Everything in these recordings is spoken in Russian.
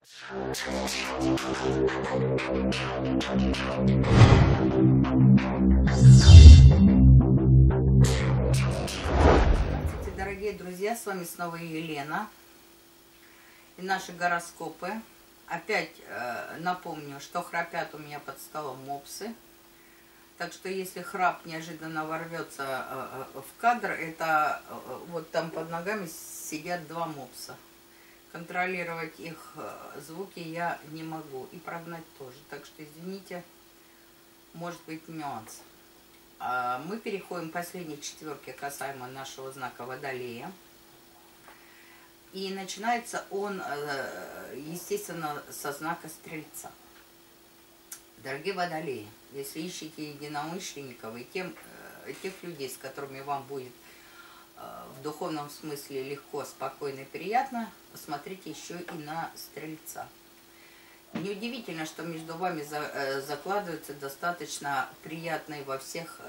Здравствуйте, дорогие друзья, с вами снова Елена и наши гороскопы. Опять напомню, что храпят у меня под столом мопсы. Так что если храп неожиданно ворвется в кадр, это вот там под ногами сидят два мопса. Контролировать их звуки я не могу и прогнать тоже. Так что извините, может быть нюанс. Мы переходим к последней четверке касаемо нашего знака Водолея. И начинается он, естественно, со знака Стрельца. Дорогие Водолеи, если ищете единомышленников и тех людей, с которыми вам будет в духовном смысле легко, спокойно и приятно, посмотрите еще и на Стрельца. Неудивительно, что между вами закладываются достаточно приятные во всех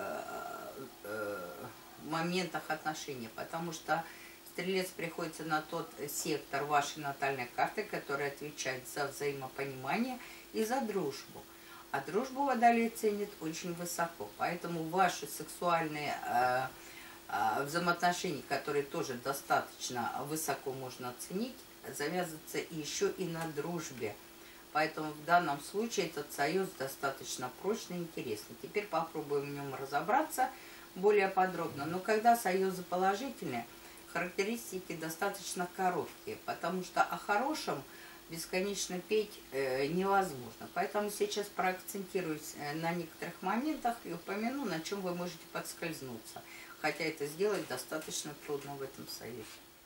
моментах отношения, потому что Стрелец приходится на тот сектор вашей натальной карты, который отвечает за взаимопонимание и за дружбу. А дружбу Водолей ценит очень высоко, поэтому ваши сексуальные взаимоотношения, которые тоже достаточно высоко можно оценить, завязываются еще и на дружбе. Поэтому в данном случае этот союз достаточно прочный и интересный. Теперь попробуем в нем разобраться более подробно. Но когда союзы положительные, характеристики достаточно короткие, потому что о хорошем бесконечно петь невозможно. Поэтому сейчас проакцентируюсь на некоторых моментах и упомяну, на чем вы можете подскользнуться. Хотя это сделать достаточно трудно в этом союзе.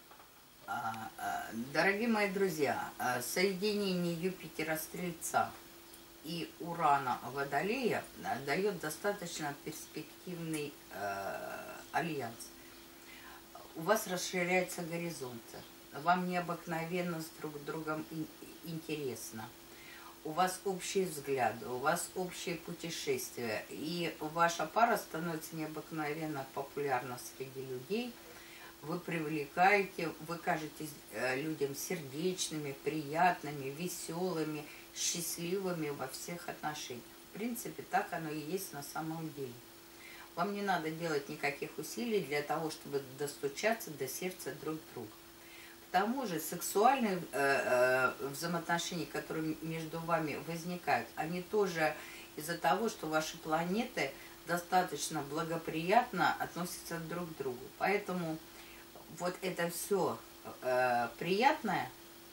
Дорогие мои друзья, соединение Юпитера Стрельца и Урана Водолея дает достаточно перспективный альянс. У вас расширяются горизонты, вам необыкновенно с друг другом интересно, у вас общие взгляды, у вас общие путешествия, и ваша пара становится необыкновенно популярна среди людей. Вы привлекаете, вы кажетесь людям сердечными, приятными, веселыми, счастливыми во всех отношениях. В принципе, так оно и есть на самом деле. Вам не надо делать никаких усилий для того, чтобы достучаться до сердца друг друга. К тому же сексуальные взаимоотношения, которые между вами возникают, они тоже из-за того, что ваши планеты достаточно благоприятно относятся друг к другу. Поэтому вот это все приятное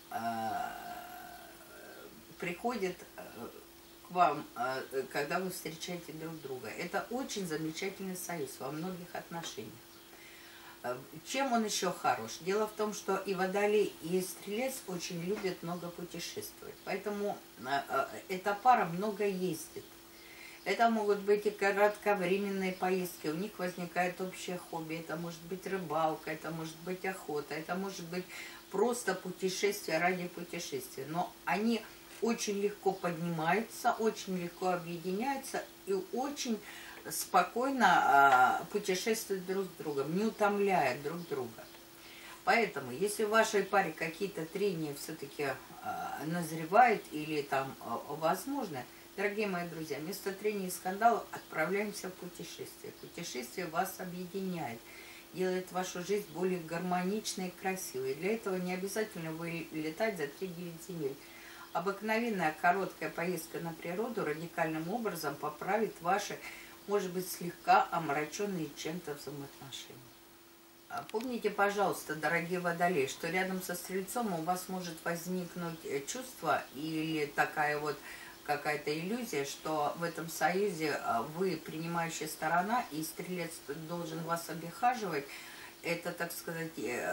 приходит к вам, когда вы встречаете друг друга. Это очень замечательный союз во многих отношениях. Чем он еще хорош? Дело в том, что и Водолей, и Стрелец очень любят много путешествовать. Поэтому эта пара много ездит. Это могут быть и кратковременные поездки, у них возникает общее хобби, это может быть рыбалка, это может быть охота, это может быть просто путешествие ради путешествия. Но они очень легко поднимаются, очень легко объединяются и очень спокойно путешествуют друг с другом, не утомляя друг друга. Поэтому, если в вашей паре какие-то трения все-таки назревают или там возможны, дорогие мои друзья, вместо трений и скандалов отправляемся в путешествие. Путешествие вас объединяет, делает вашу жизнь более гармоничной и красивой. Для этого не обязательно вылетать за 3-9 земель. Обыкновенная короткая поездка на природу радикальным образом поправит ваши, может быть, слегка омраченные чем-то взаимоотношения. Помните, пожалуйста, дорогие Водолеи, что рядом со Стрельцом у вас может возникнуть чувство или такая вот какая-то иллюзия, что в этом союзе вы принимающая сторона, и Стрелец должен вас обихаживать. Это, так сказать,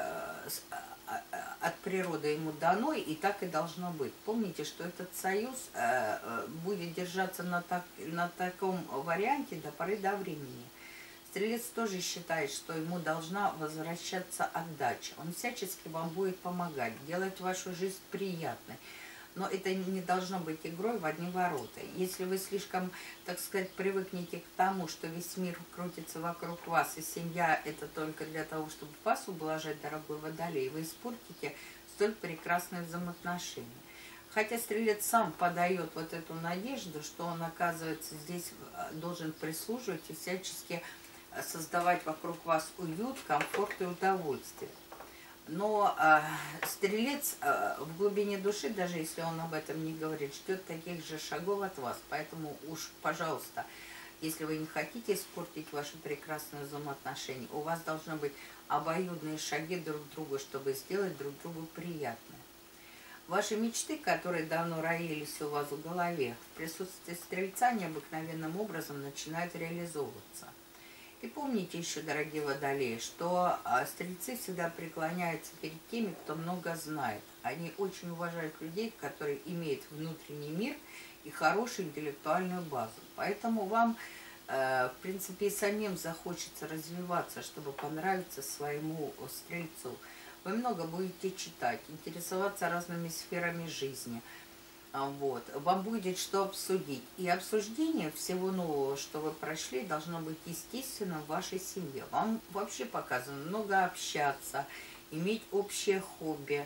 от природы ему дано, и так и должно быть. Помните, что этот союз будет держаться на таком варианте до поры до времени. Стрелец тоже считает, что ему должна возвращаться отдача. Он всячески вам будет помогать, делать вашу жизнь приятной. Но это не должно быть игрой в одни ворота. Если вы слишком, так сказать, привыкнете к тому, что весь мир крутится вокруг вас, и семья это только для того, чтобы вас ублажать, дорогой Водолей, вы испортите столь прекрасные взаимоотношения. Хотя стрелец сам подает вот эту надежду, что он, оказывается, здесь должен прислуживать и всячески создавать вокруг вас уют, комфорт и удовольствие. Но стрелец в глубине души, даже если он об этом не говорит, ждет таких же шагов от вас. Поэтому уж, пожалуйста, если вы не хотите испортить ваши прекрасные взаимоотношения, у вас должны быть обоюдные шаги друг к другу, чтобы сделать друг другу приятное. Ваши мечты, которые давно роились у вас в голове, в присутствии стрельца необыкновенным образом начинают реализовываться. И помните еще, дорогие водолеи, что стрельцы всегда преклоняются перед теми, кто много знает. Они очень уважают людей, которые имеют внутренний мир и хорошую интеллектуальную базу. Поэтому вам, в принципе, и самим захочется развиваться, чтобы понравиться своему стрельцу. Вы много будете читать, интересоваться разными сферами жизни. Вот. Вам будет что обсудить. И обсуждение всего нового, что вы прошли, должно быть естественно в вашей семье. Вам вообще показано много общаться, иметь общее хобби.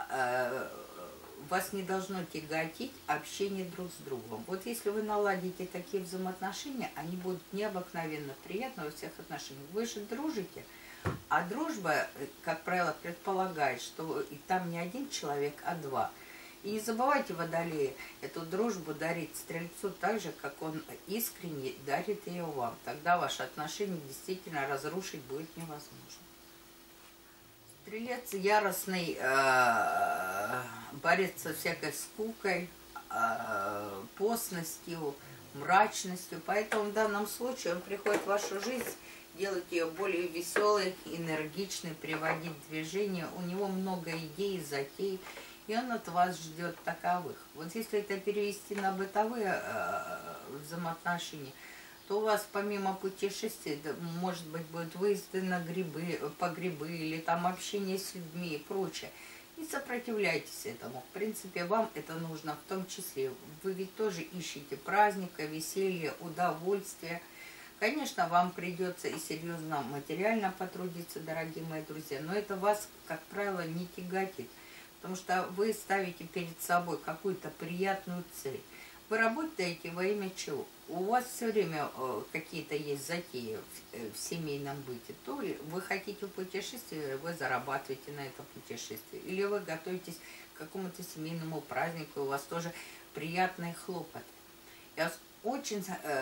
Вас не должно тяготить общение друг с другом. Вот если вы наладите такие взаимоотношения, они будут необыкновенно приятны во всех отношениях. Вы же дружите, а дружба, как правило, предполагает, что и там не один человек, а два. И не забывайте, водолеи, эту дружбу дарить стрельцу так же, как он искренне дарит ее вам. Тогда ваши отношения действительно разрушить будет невозможно. Стрелец яростный борется со всякой скукой, постностью, мрачностью. Поэтому в данном случае он приходит в вашу жизнь, делать ее более веселой, энергичной, приводить в движение. У него много идей, затей. И он от вас ждет таковых. Вот если это перевести на бытовые взаимоотношения, то у вас помимо путешествий, может быть, будут выезды на грибы, по грибы, или там общение с людьми и прочее. Не сопротивляйтесь этому. В принципе, вам это нужно в том числе. Вы ведь тоже ищете праздника, веселья, удовольствия. Конечно, вам придется и серьезно материально потрудиться, дорогие мои друзья, но это вас, как правило, не тяготит. Потому что вы ставите перед собой какую-то приятную цель. Вы работаете во имя чего? У вас все время какие-то есть затеи в семейном быте. То вы хотите путешествие, вы зарабатываете на это путешествие. Или вы готовитесь к какому-то семейному празднику, у вас тоже приятные хлопоты. Я вас очень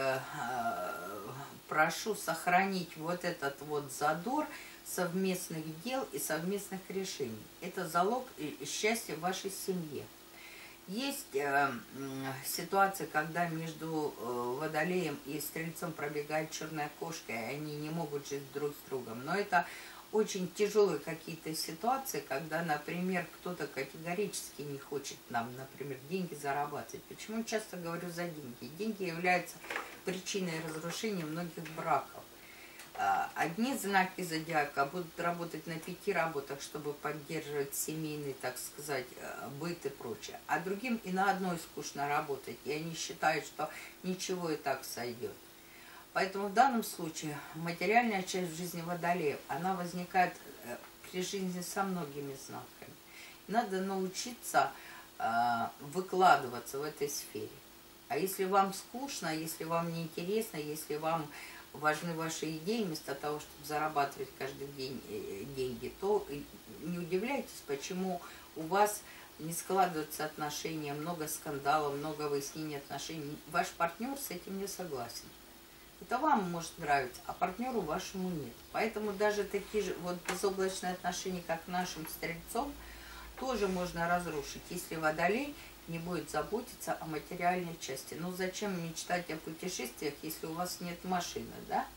прошу сохранить вот этот вот задор совместных дел и совместных решений. Это залог счастья в вашей семье. Есть ситуация, когда между водолеем и стрельцом пробегает черная кошка, и они не могут жить друг с другом. Но это очень тяжелые какие-то ситуации, когда, например, кто-то категорически не хочет нам, например, деньги зарабатывать. Почему часто говорю за деньги? Деньги являются причиной разрушения многих браков. Одни знаки зодиака будут работать на 5 работах, чтобы поддерживать семейный, так сказать, быт и прочее. А другим и на одной скучно работать. И они считают, что ничего и так сойдет. Поэтому в данном случае материальная часть в жизни водолеев, она возникает при жизни со многими знаками. Надо научиться выкладываться в этой сфере. А если вам скучно, если вам неинтересно, если вам важны ваши идеи, вместо того, чтобы зарабатывать каждый день деньги, то не удивляйтесь, почему у вас не складываются отношения, много скандалов, много выяснений отношений. Ваш партнер с этим не согласен. Это вам может нравиться, а партнеру вашему нет. Поэтому даже такие же вот безоблачные отношения, как нашим стрельцом, тоже можно разрушить, если водолей не будет заботиться о материальной части. Ну зачем мечтать о путешествиях, если у вас нет машины, да?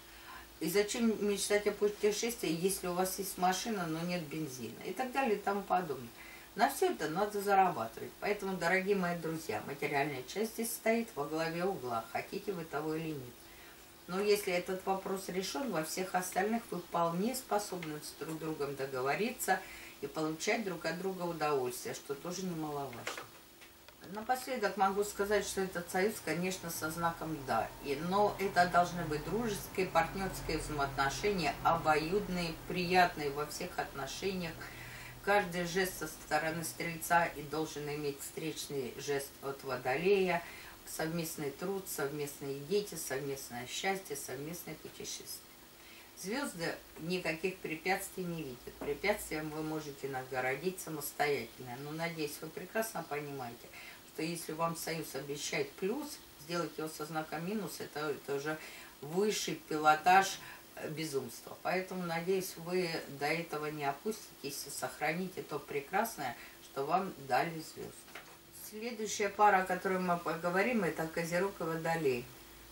И зачем мечтать о путешествии, если у вас есть машина, но нет бензина? И так далее и тому подобное. На все это надо зарабатывать. Поэтому, дорогие мои друзья, материальная часть здесь стоит во главе угла. Хотите вы того или нет. Но если этот вопрос решен, во всех остальных вы вполне способны с друг другом договориться и получать друг от друга удовольствие, что тоже немаловажно. Напоследок могу сказать, что этот союз, конечно, со знаком «да». Но это должны быть дружеские, партнерские взаимоотношения, обоюдные, приятные во всех отношениях, каждый жест со стороны Стрельца и должен иметь встречный жест от Водолея, совместный труд, совместные дети, совместное счастье, совместное путешествие. Звезды никаких препятствий не видят. Препятствием вы можете нагородить самостоятельно. Но, надеюсь, вы прекрасно понимаете, что если вам союз обещает плюс, сделать его со знаком минус, это уже высший пилотаж безумства. Поэтому, надеюсь, вы до этого не опуститесь и сохраните то прекрасное, что вам дали звезды. Следующая пара, о которой мы поговорим, это Козерог и Водолей.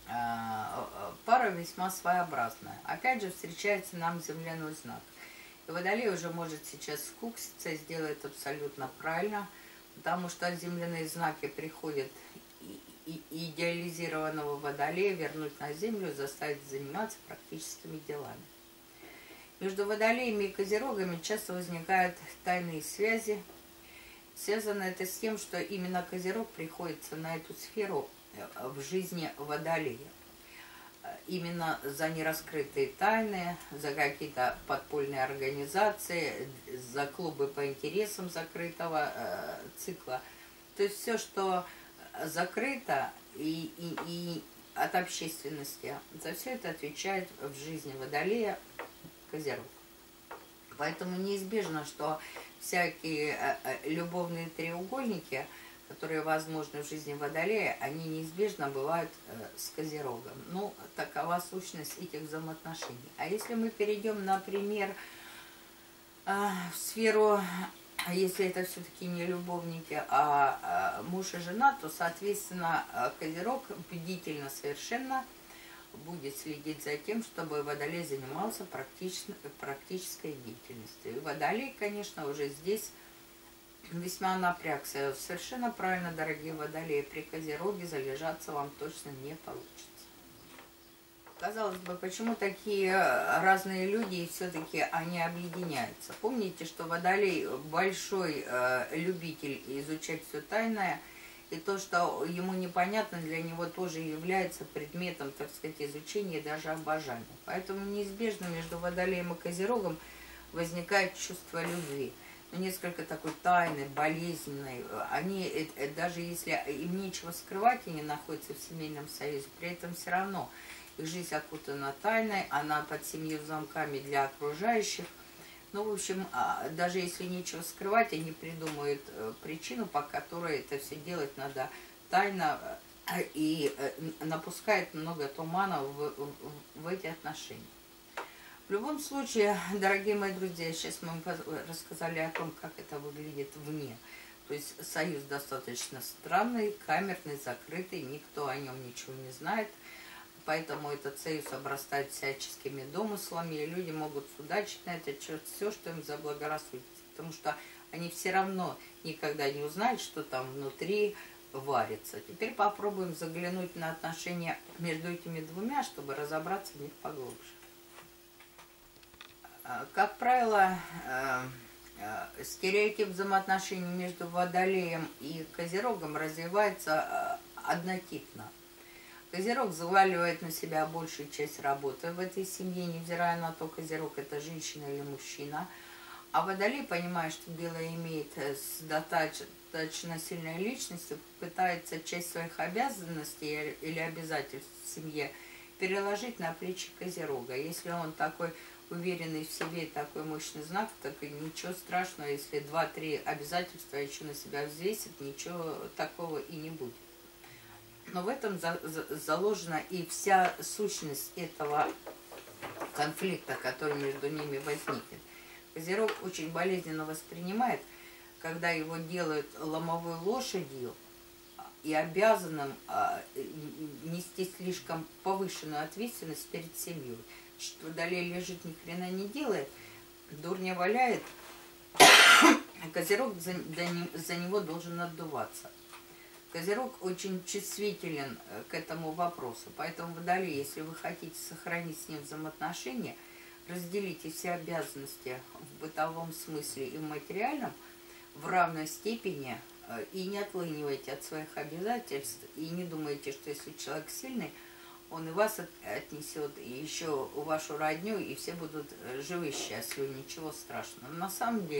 Пара весьма своеобразная. Опять же, встречается нам земляной знак. И Водолей уже может сейчас скукситься и сделает абсолютно правильно, потому что земляные знаки приходят идеализированного Водолея вернуть на Землю, заставить заниматься практическими делами. Между Водолеями и Козерогами часто возникают тайные связи. Связано это с тем, что именно Козерог приходится на эту сферу в жизни Водолея. Именно за нераскрытые тайны, за какие-то подпольные организации, за клубы по интересам закрытого цикла. То есть все, что закрыто и от общественности, за все это отвечает в жизни Водолея Козерог. Поэтому неизбежно, что всякие любовные треугольники, которые возможны в жизни Водолея, они неизбежно бывают с Козерогом. Ну, такова сущность этих взаимоотношений. А если мы перейдем, например, в сферу, если это все-таки не любовники, а муж и жена, то, соответственно, Козерог бдительно совершенно будет следить за тем, чтобы Водолей занимался практической деятельностью. И Водолей, конечно, уже здесь весьма напрягся. Совершенно правильно, дорогие Водолеи, при Козероге залежаться вам точно не получится. Казалось бы, почему такие разные люди и все-таки они объединяются? Помните, что Водолей большой любитель изучать все тайное, и то, что ему непонятно, для него тоже является предметом, так сказать, изучения и даже обожания. Поэтому неизбежно между Водолеем и Козерогом возникает чувство любви. Но несколько такой тайной, болезненной. Они, даже если им нечего скрывать, и не находятся в семейном союзе, при этом все равно их жизнь окутана тайной, она под 7 замками для окружающих. Ну, в общем, даже если нечего скрывать, они придумают причину, по которой это все делать надо тайно, и напускает много тумана в эти отношения. В любом случае, дорогие мои друзья, сейчас мы рассказали о том, как это выглядит вне. То есть союз достаточно странный, камерный, закрытый, никто о нем ничего не знает. Поэтому этот союз обрастает всяческими домыслами, и люди могут судачить на этот счет все, что им заблагорассудится. Потому что они все равно никогда не узнают, что там внутри варится. Теперь попробуем заглянуть на отношения между этими двумя, чтобы разобраться в них поглубже. Как правило, стереотип взаимоотношений между Водолеем и Козерогом развивается однотипно. Козерог заваливает на себя большую часть работы в этой семье, невзирая на то, Козерог это женщина или мужчина. А Водолей, понимая, что дело имеет с достаточно сильной личностью, пытается часть своих обязанностей или обязательств в семье переложить на плечи Козерога. Если он такой уверенный в себе, такой мощный знак, так и ничего страшного, если 2-3 обязательства еще на себя взвесит, ничего такого и не будет. Но в этом заложена и вся сущность этого конфликта, который между ними возникнет. Козерог очень болезненно воспринимает, когда его делают ломовой лошадью и обязанным нести слишком повышенную ответственность перед семьей. Что Водолей лежит, ни хрена не делает, дурня валяет, а Козерог за него должен отдуваться. Козерог очень чувствителен к этому вопросу, поэтому Водолей, если вы хотите сохранить с ним взаимоотношения, разделите все обязанности в бытовом смысле и в материальном в равной степени и не отлынивайте от своих обязательств, и не думайте, что если человек сильный, он и вас отнесет, и еще вашу родню, и все будут живы, счастливы, ничего страшного. Но на самом деле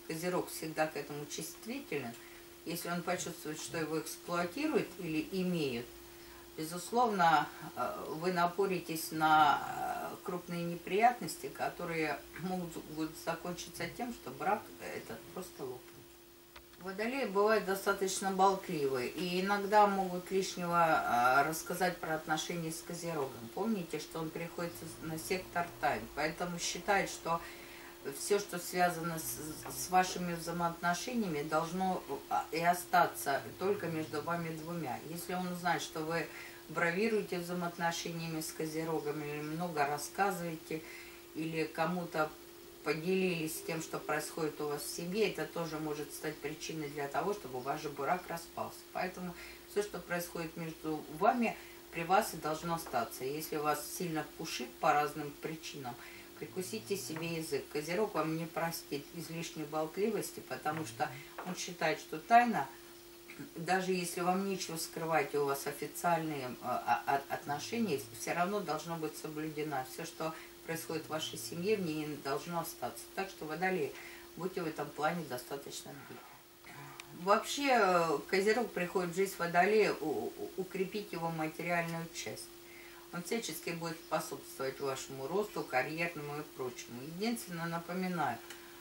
Козерог всегда к этому чувствителен. Если он почувствует, что его эксплуатируют или имеют, безусловно, вы напоритесь на крупные неприятности, которые могут закончиться тем, что брак этот просто лопнет. Водолеи бывают достаточно болтливые и иногда могут лишнего рассказать про отношения с Козерогом. Помните, что он приходит на сектор тайн, поэтому считает, что все, что связано с вашими взаимоотношениями, должно и остаться только между вами двумя. Если он узнает, что вы бравируете взаимоотношениями с Козерогом или много рассказываете, или кому-то поделились тем, что происходит у вас в семье, это тоже может стать причиной для того, чтобы ваш брак распался. Поэтому все, что происходит между вами, при вас и должно остаться. Если вас сильно пушит по разным причинам, прикусите себе язык. Козерог вам не простит излишней болтливости, потому что он считает, что тайна, даже если вам нечего скрывать, и у вас официальные отношения, все равно должно быть соблюдено. Все, что происходит в вашей семье, в ней не должно остаться. Так что, водолеи, будьте в этом плане достаточно бдительны. Вообще, Козерог приходит в жизнь Водолея укрепить его материальную часть. Он всячески будет способствовать вашему росту, карьерному и прочему. Единственное, напоминаю,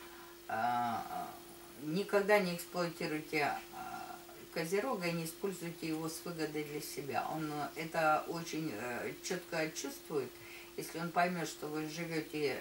никогда не эксплуатируйте Козерога и не используйте его с выгодой для себя. Он это очень четко чувствует. Если он поймет, что вы живете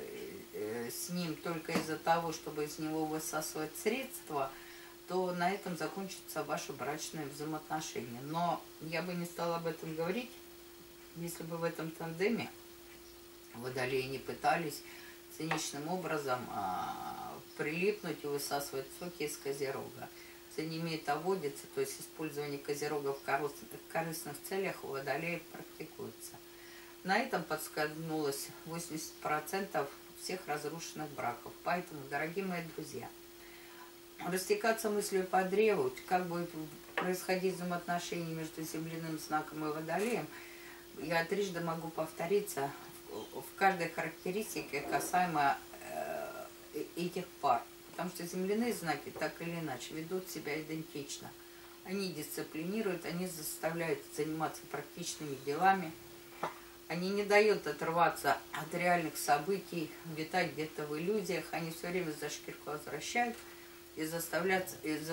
с ним только из-за того, чтобы из него высасывать средства, то на этом закончатся ваши брачные взаимоотношения. Но я бы не стала об этом говорить, если бы в этом тандеме водолеи не пытались циничным образом прилипнуть и высасывать соки из Козерога. Цинемия водится, то есть использование Козерога в корыстных целях у водолеев практикуется. На этом подскользнулось 80% всех разрушенных браков. Поэтому, дорогие мои друзья, растекаться мыслью по древу, как будет происходить взаимоотношения между земляным знаком и водолеем, я трижды могу повториться в каждой характеристике касаемо этих пар. Потому что земляные знаки так или иначе ведут себя идентично. Они дисциплинируют, они заставляют заниматься практичными делами. Они не дают отрываться от реальных событий, витать где-то в иллюзиях. Они все время за шкирку возвращают и заставляют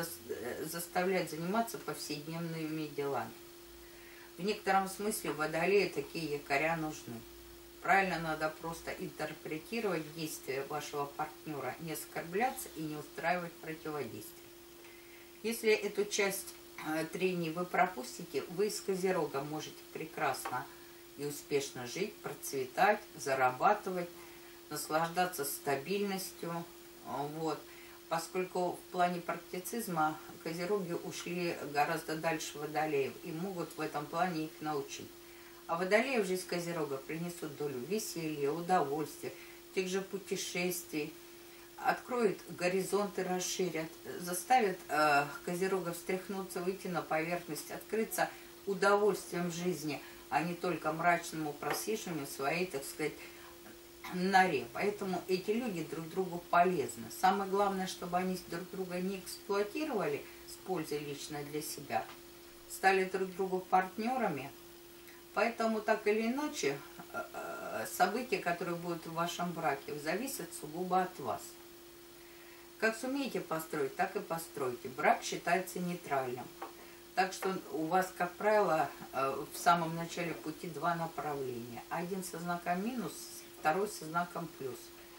заниматься повседневными делами. В некотором смысле водолеи такие якоря нужны. Правильно надо просто интерпретировать действия вашего партнера, не оскорбляться и не устраивать противодействие. Если эту часть трений вы пропустите, вы с Козерогом можете прекрасно и успешно жить, процветать, зарабатывать, наслаждаться стабильностью. Вот. Поскольку в плане практицизма Козероги ушли гораздо дальше водолеев и могут в этом плане их научить. А водолеи в жизнь Козерога принесут долю веселья, удовольствия, тех же путешествий, откроют горизонты, расширят, заставят Козерога встряхнуться, выйти на поверхность, открыться удовольствием жизни, а не только мрачному просиживанию своей, так сказать, норе. Поэтому эти люди друг другу полезны. Самое главное, чтобы они друг друга не эксплуатировали с пользой лично для себя, стали друг другу партнерами. Поэтому так или иначе события, которые будут в вашем браке, зависят сугубо от вас. Как сумеете построить, так и постройте. Брак считается нейтральным. Так что у вас, как правило, в самом начале пути два направления. Один со знаком минус, второй со знаком плюс.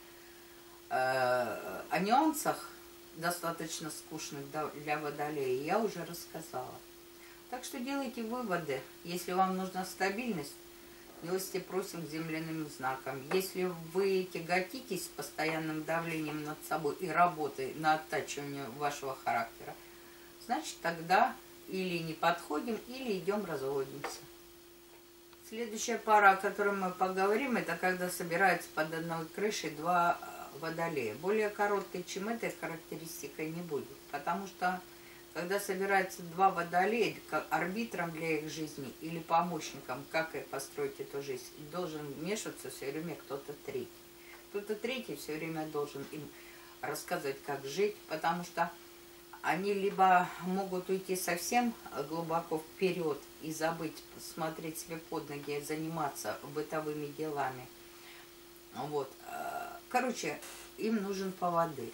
О нюансах, достаточно скучных для водолея, я уже рассказала. Так что делайте выводы. Если вам нужна стабильность, милости просим к земляным знакам. Если вы тяготитесь постоянным давлением над собой и работой на оттачивание вашего характера, значит тогда или не подходим, или идем разводимся. Следующая пара, о которой мы поговорим, это когда собираются под одной крышей два водолея. Более короткой, чем этой характеристикой, не будет. Потому что когда собираются два водолея, как арбитром для их жизни или помощником, как построить эту жизнь, должен вмешиваться все время кто-то третий. Кто-то третий все время должен им рассказывать, как жить, потому что они либо могут уйти совсем глубоко вперед и забыть, смотреть себе под ноги, заниматься бытовыми делами. Вот. Короче, им нужен поводырь.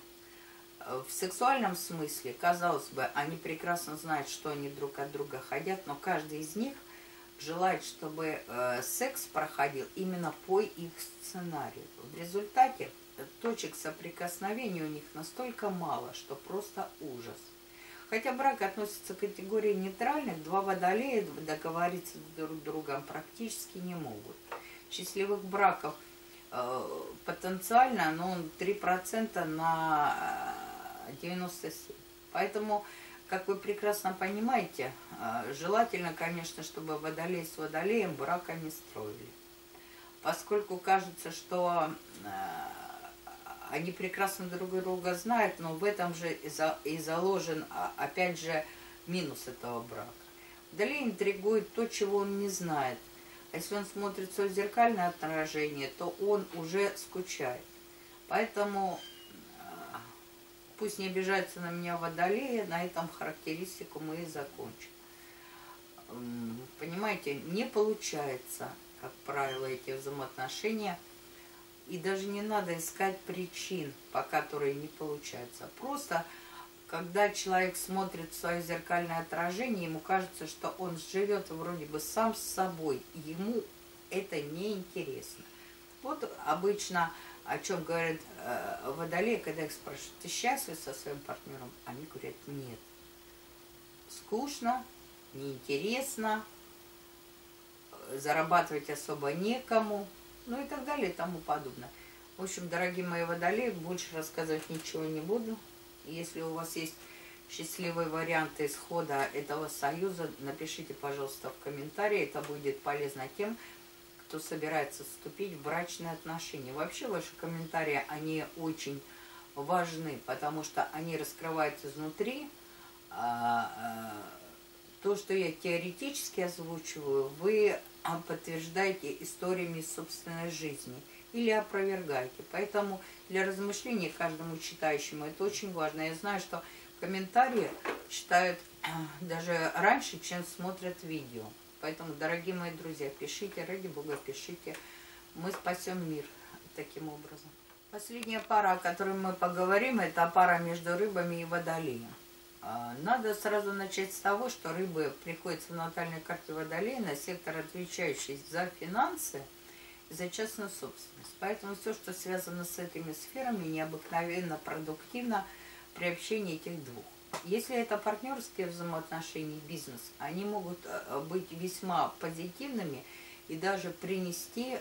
В сексуальном смысле, казалось бы, они прекрасно знают, что они друг от друга хотят, но каждый из них желает, чтобы секс проходил именно по их сценарию. В результате точек соприкосновения у них настолько мало, что просто ужас. Хотя брак относится к категории нейтральных, два водолея договориться друг с другом практически не могут. Счастливых браков потенциально, но 3% на 97%. Поэтому, как вы прекрасно понимаете, желательно, конечно, чтобы водолей с водолеем брака не строили. Поскольку кажется, что они прекрасно друг друга знают, но в этом же и заложен, опять же, минус этого брака. Водолей интригует то, чего он не знает. А если он смотрит свое зеркальное отражение, то он уже скучает. Поэтому пусть не обижаются на меня водолеи, на этом характеристику мы и закончим. Понимаете, не получается, как правило, эти взаимоотношения. И даже не надо искать причин, по которым не получается. Просто, когда человек смотрит в свое зеркальное отражение, ему кажется, что он живет вроде бы сам с собой. Ему это неинтересно. Вот обычно, о чем говорят водолеи, когда их спрашивают: ты счастлив со своим партнером? Они говорят: нет. Скучно, неинтересно, зарабатывать особо некому. Ну и так далее и тому подобное. В общем, дорогие мои водолеи, больше рассказывать ничего не буду. Если у вас есть счастливые варианты исхода этого союза, напишите, пожалуйста, в комментарии. Это будет полезно тем, кто собирается вступить в брачные отношения. Вообще, ваши комментарии, они очень важны, потому что они раскрывают изнутри. То, что я теоретически озвучиваю, вы подтверждаете историями собственной жизни или опровергаете. Поэтому для размышления каждому читающему это очень важно. Я знаю, что комментарии читают даже раньше, чем смотрят видео. Поэтому, дорогие мои друзья, пишите, ради Бога, пишите. Мы спасем мир таким образом. Последняя пара, о которой мы поговорим, это пара между рыбами и водолеем. Надо сразу начать с того, что рыбы приходится в натальной карте водолея на сектор, отвечающий за финансы и за частную собственность. Поэтому все, что связано с этими сферами, необыкновенно продуктивно при общении этих двух. Если это партнерские взаимоотношения, бизнес, они могут быть весьма позитивными и даже принести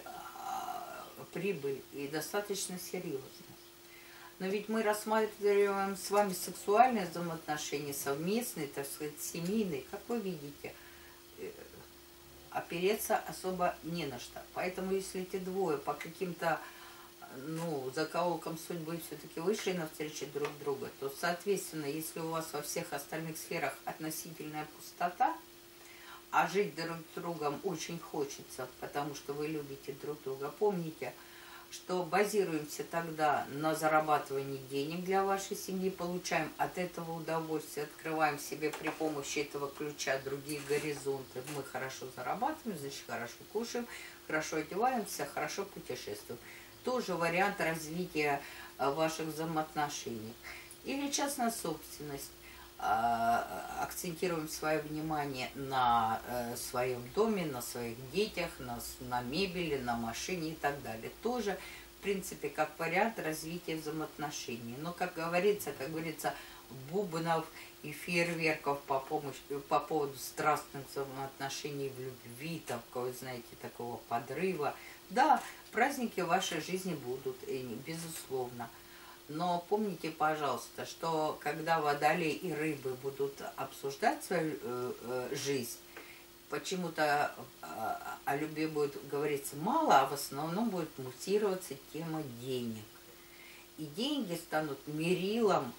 прибыль и достаточно серьезно. Но ведь мы рассматриваем с вами сексуальные взаимоотношения, совместные, так сказать, семейные. Как вы видите, опереться особо не на что. Поэтому если эти двое по каким-то, закоулкам судьбы все-таки вышли навстречу друг друга, то, соответственно, если у вас во всех остальных сферах относительная пустота, а жить друг с другом очень хочется, потому что вы любите друг друга, помните, что базируемся тогда на зарабатывании денег для вашей семьи, получаем от этого удовольствие, открываем себе при помощи этого ключа другие горизонты. Мы хорошо зарабатываем, значит, хорошо кушаем, хорошо одеваемся, хорошо путешествуем. Тоже вариант развития ваших взаимоотношений. Или частная собственность. Акцентируем свое внимание на своем доме, на своих детях, на мебели, на машине и так далее. Тоже, в принципе, как вариант развития взаимоотношений. Но, как говорится, бубнов и фейерверков по поводу страстных взаимоотношений в любви, такого, знаете, такого подрыва. Да, праздники в вашей жизни будут, безусловно. Но помните, пожалуйста, что когда водолей и рыбы будут обсуждать свою жизнь, почему-то о любви будет говориться мало, а в основном будет муссироваться тема денег. И деньги станут мерилом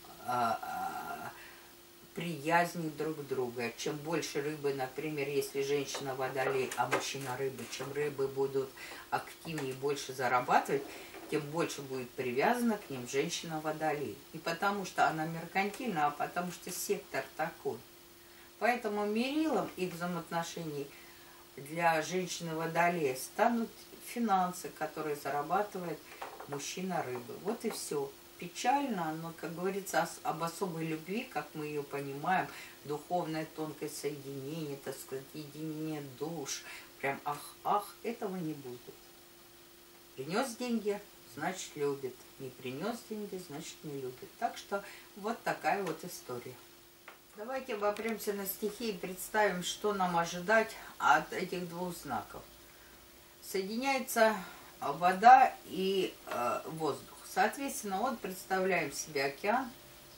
приязни друг друга. Чем больше рыбы, например, если женщина водолей, а мужчина рыбы, чем рыбы будут активнее и больше зарабатывать, тем больше будет привязана к ним женщина Водолей. Не потому что она меркантильна, а потому что сектор такой. Поэтому мерилом их взаимоотношений для женщины Водолея станут финансы, которые зарабатывает мужчина Рыбы. Вот и все. Печально, но, как говорится, об особой любви, как мы ее понимаем, духовное тонкое соединение, так сказать, единение душ, прям ах, этого не будет. Принес деньги, значит любит. Не принес деньги, значит не любит. Так что вот такая вот история. Давайте обопремся на стихи и представим, что нам ожидать от этих двух знаков. Соединяется вода и воздух. Соответственно, вот представляем себе океан.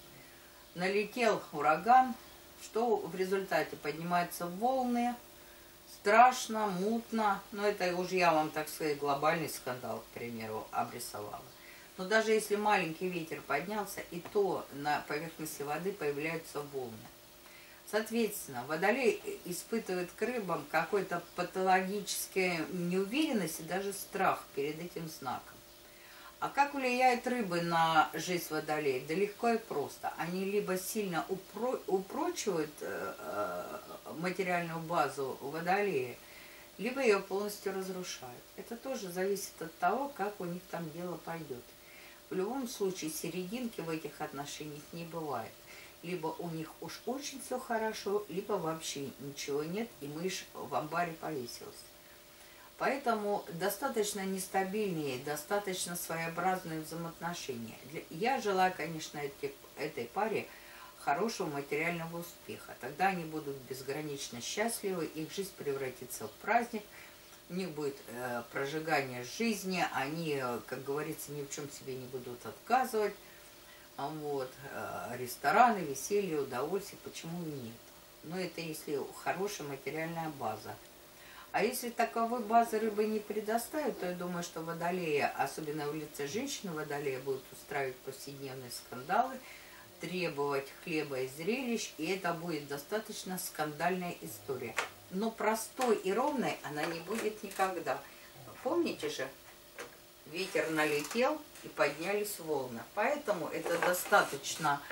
Налетел ураган, что в результате поднимаются волны. Страшно, мутно, но это уже я вам, так сказать, глобальный скандал, к примеру, обрисовала. Но даже если маленький ветер поднялся, и то на поверхности воды появляются волны. Соответственно, Водолей испытывает к рыбам какой-то патологической неуверенность и даже страх перед этим знаком. А как влияют рыбы на жизнь Водолея? Да легко и просто. Они либо сильно упрочивают материальную базу Водолея, либо ее полностью разрушают. Это тоже зависит от того, как у них там дело пойдет. В любом случае серединки в этих отношениях не бывает. Либо у них уж очень все хорошо, либо вообще ничего нет, и мышь в амбаре повесилась. Поэтому достаточно нестабильные, достаточно своеобразные взаимоотношения. Я желаю, конечно, этой паре хорошего материального успеха. Тогда они будут безгранично счастливы, их жизнь превратится в праздник, у них будет прожигание жизни, они, как говорится, ни в чем себе не будут отказывать. Вот, рестораны, веселье, удовольствие, почему и нет. Но это если хорошая материальная база. А если таковой базы рыбы не предоставят, то я думаю, что Водолея, особенно в лице женщины Водолея, будут устраивать повседневные скандалы, требовать хлеба и зрелищ, и это будет достаточно скандальная история. Но простой и ровной она не будет никогда. Помните же, ветер налетел и поднялись волны. Поэтому это достаточно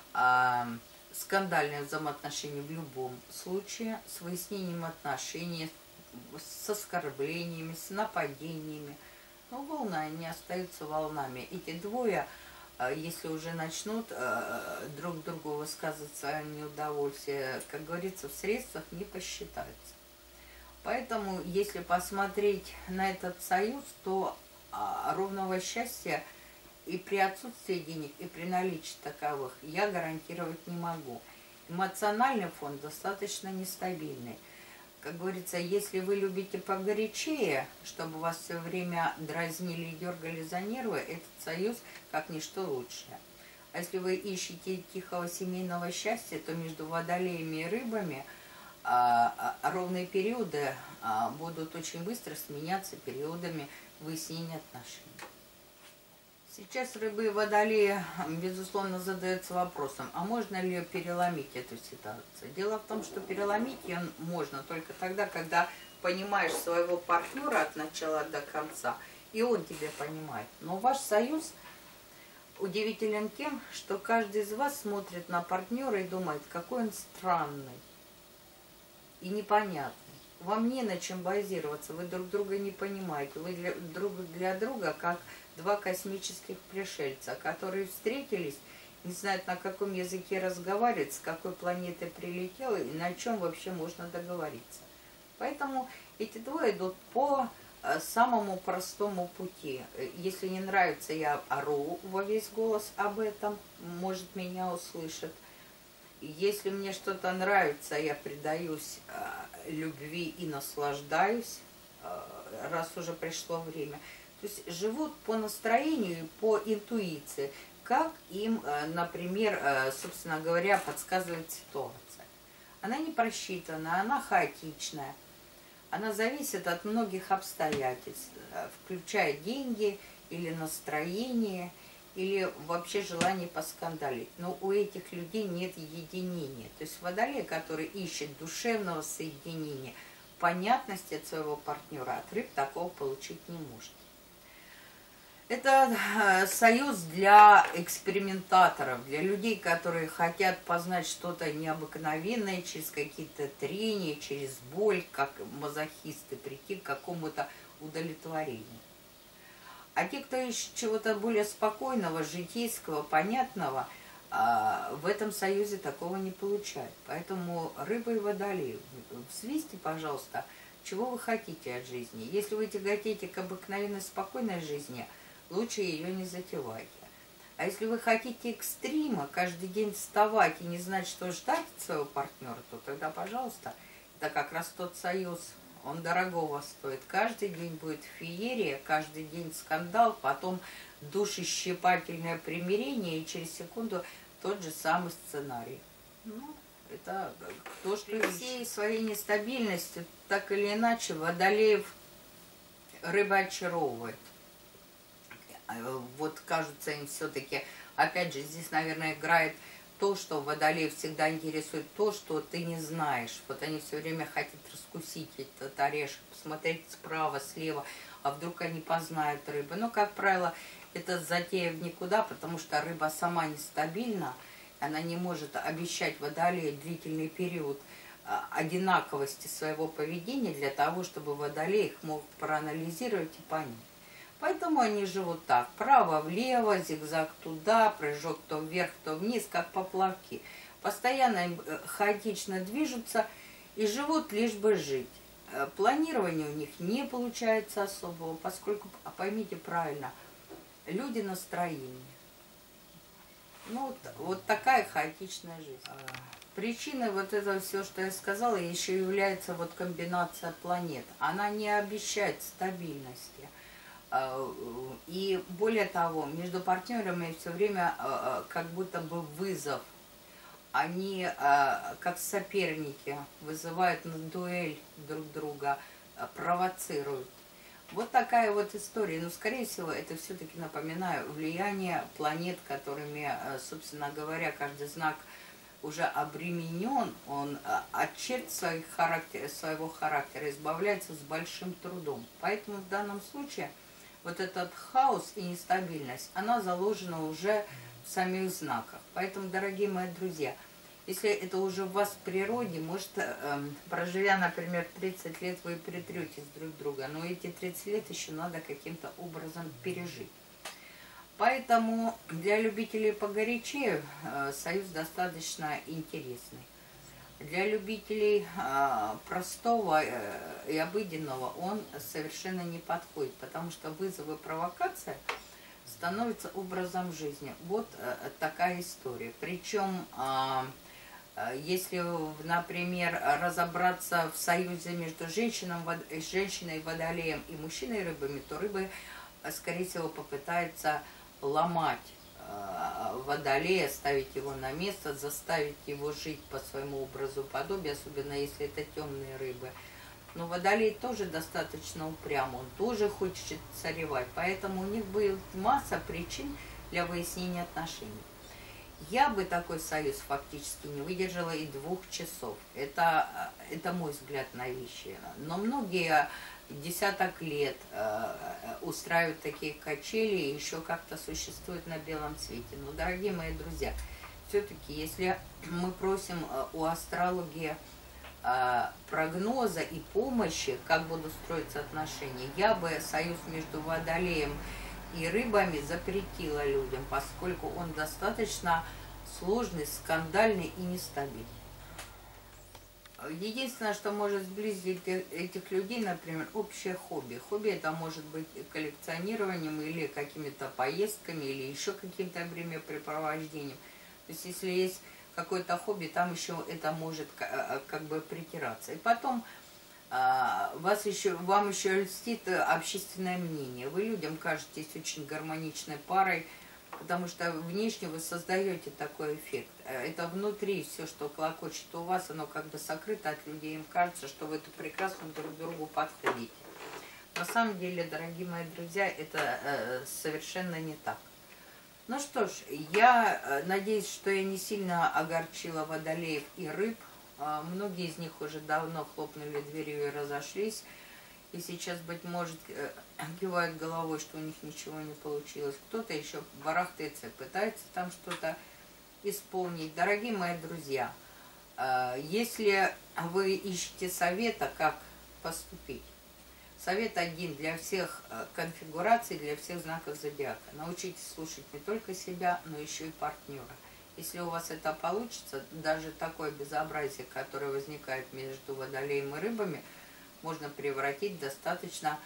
скандальное взаимоотношение в любом случае, с выяснением отношений, с оскорблениями, с нападениями. Но волны, они остаются волнами. Эти двое, если уже начнут друг другу высказывать свое неудовольствие, как говорится, в средствах не посчитаются. Поэтому, если посмотреть на этот союз, то ровного счастья и при отсутствии денег, и при наличии таковых я гарантировать не могу. Эмоциональный фон достаточно нестабильный. Как говорится, если вы любите погорячее, чтобы вас все время дразнили и дергали за нервы, этот союз как ничто лучшее. А если вы ищете тихого семейного счастья, то между Водолеями и рыбами ровные периоды будут очень быстро сменяться периодами выяснения отношений. Сейчас рыбы и Водолеи, безусловно, задаются вопросом, а можно ли переломить эту ситуацию? Дело в том, что переломить ее можно только тогда, когда понимаешь своего партнера от начала до конца, и он тебя понимает. Но ваш союз удивителен тем, что каждый из вас смотрит на партнера и думает, какой он странный и непонятный. Вам не на чем базироваться, вы друг друга не понимаете, вы друг для друга как два космических пришельца, которые встретились, не знают, на каком языке разговаривать, с какой планеты прилетел и на чем вообще можно договориться. Поэтому эти двое идут по самому простому пути. Если не нравится, я ору во весь голос об этом, может, меня услышат. Если мне что-то нравится, я предаюсь любви и наслаждаюсь, раз уже пришло время. То есть живут по настроению, по интуиции, как им, например, собственно говоря, подсказывает ситуация. Она не просчитана, она хаотичная, она зависит от многих обстоятельств, включая деньги или настроение, или вообще желание поскандалить. Но у этих людей нет единения. То есть Водолей, который ищет душевного соединения, понятности от своего партнера, от рыб такого получить не может. Это союз для экспериментаторов, для людей, которые хотят познать что-то необыкновенное через какие-то трения, через боль, как мазохисты, прийти к какому-то удовлетворению. А те, кто ищет чего-то более спокойного, житейского, понятного, в этом союзе такого не получают. Поэтому рыбы и водолеи, взвесьте, пожалуйста, чего вы хотите от жизни. Если вы тяготеете к обыкновенной спокойной жизни, лучше ее не затевайте. А если вы хотите экстрима, каждый день вставать и не знать, что ждать от своего партнера, то тогда, пожалуйста, это как раз тот союз. Он дорогого стоит. Каждый день будет феерия, каждый день скандал, потом душещипательное примирение, и через секунду тот же самый сценарий. Ну, это то, что всей своей нестабильностью, так или иначе, водолеев рыба очаровывает. Вот кажется им все-таки, опять же, здесь, наверное, играет то, что водолеев всегда интересует то, что ты не знаешь. Вот они все время хотят раскусить этот орешек, посмотреть справа, слева, а вдруг они познают рыбы. Но, как правило, это затея в никуда, потому что рыба сама нестабильна, она не может обещать водолею длительный период одинаковости своего поведения для того, чтобы водолей их мог проанализировать и понять. Поэтому они живут так, право-влево, зигзаг туда, прыжок то вверх, то вниз, как поплавки. Постоянно хаотично движутся и живут лишь бы жить. Планирование у них не получается особого, поскольку, поймите правильно, люди настроения. Ну, вот такая хаотичная жизнь. Причиной вот этого все, что я сказала, еще является вот комбинация планет. Она не обещает стабильности. И более того, между партнерами все время как будто бы вызов. Они, как соперники, вызывают на дуэль друг друга, провоцируют. Вот такая вот история. Но, скорее всего, это все-таки, напоминаю, влияние планет, которыми, собственно говоря, каждый знак уже обременен, он от черт своего характера избавляется с большим трудом. Поэтому в данном случае вот этот хаос и нестабильность, она заложена уже в самих знаках. Поэтому, дорогие мои друзья, если это уже в вас в природе, может, проживя, например, 30 лет, вы притретесь друг друга, но эти 30 лет еще надо каким-то образом пережить. Поэтому для любителей погорячее союз достаточно интересный. Для любителей простого и обыденного он совершенно не подходит, потому что вызов и провокация становятся образом жизни. Вот такая история. Причем, если, например, разобраться в союзе между женщиной водолеем и мужчиной рыбами, то рыбы, скорее всего, попытаются ломать водолея, ставить его на место, заставить его жить по своему образу подобию, особенно если это темные рыбы. Но водолей тоже достаточно упрям, он тоже хочет царевать, поэтому у них будет масса причин для выяснения отношений. Я бы такой союз фактически не выдержала и 2 часов. Это мой взгляд на вещи. Но многие десяток лет устраивают такие качели и еще как-то существуют на белом свете. Но, дорогие мои друзья, все-таки, если мы просим у астрологии прогноза и помощи, как будут строиться отношения, я бы союз между водолеем и рыбами запретила людям, поскольку он достаточно сложный, скандальный и нестабильный. Единственное, что может сблизить этих людей, например, общее хобби. Хобби это может быть коллекционированием или какими-то поездками, или еще каким-то времяпрепровождением. То есть, если есть какое-то хобби, там еще это может как бы притираться. И потом вам еще льстит общественное мнение. Вы людям кажетесь очень гармоничной парой, потому что внешне вы создаете такой эффект. Это внутри все, что клокочет у вас, оно как бы сокрыто от людей. Им кажется, что вы это прекрасно друг к другу подходите. На самом деле, дорогие мои друзья, это совершенно не так. Ну что ж, я надеюсь, что я не сильно огорчила водолеев и рыб. Многие из них уже давно хлопнули дверью и разошлись. и сейчас, быть может, кивают головой, что у них ничего не получилось. Кто-то еще барахтается, пытается там что-то исполнить. Дорогие мои друзья, если вы ищете совета, как поступить, совет один для всех конфигураций, для всех знаков зодиака. Научитесь слушать не только себя, но еще и партнера. Если у вас это получится, даже такое безобразие, которое возникает между водолеем и рыбами, можно превратить в достаточно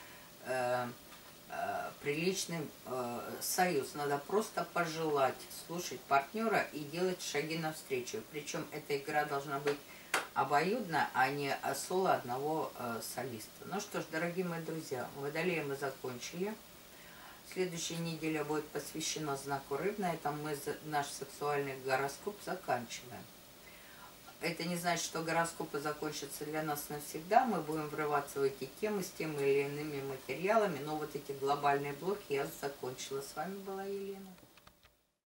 приличный союз. Надо просто пожелать слушать партнера и делать шаги навстречу. Причем эта игра должна быть обоюдно, а не соло одного солиста. Ну что ж, дорогие мои друзья, Водолея мы закончили. Следующая неделя будет посвящена знаку Рыб. На этом мы наш сексуальный гороскоп заканчиваем. Это не значит, что гороскопы закончатся для нас навсегда. Мы будем врываться в эти темы с теми или иными материалами. Но вот эти глобальные блоки я закончила. С вами была Елена.